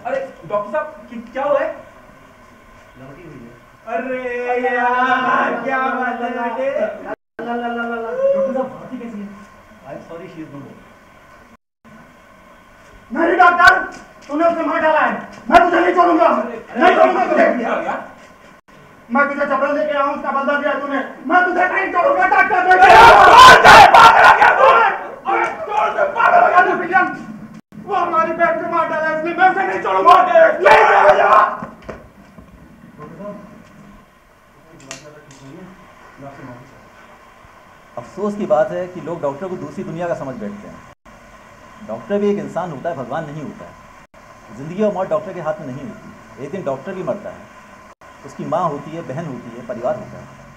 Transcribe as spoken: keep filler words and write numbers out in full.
अरे डॉक्टर साहब क्या हुआ है? लड़की हुई है। अरे यार क्या बात है बेटे। डॉक्टर साहब भर्ती कैसी है? I am sorry she is no more. नहीं डॉक्टर, तूने उसे मार डाला है। मैं तुझे नहीं छोड़ूंगा, नहीं छोड़ूंगा तुझे। मैं तुझे चप्पल लेके आऊं, उसका बदला दिया तूने। मैं तुझे नहीं छोड़ूंगा डॉक्टर। वो हमारी बहन को मार डाला इसलिए मैं उसे नहीं छोड़ूंगा, नहीं छोड़ूंगा। अफसोस की बात है कि लोग डॉक्टर को दूसरी दुनिया का समझ बैठते हैं। डॉक्टर भी एक इंसान होता है, भगवान नहीं होता है। ज़िंदगी और मौत डॉक्टर के हाथ में नहीं होती। एक दिन डॉक्टर भी मरता है, उसकी माँ होती है, बहन होती है, परिवार होता है।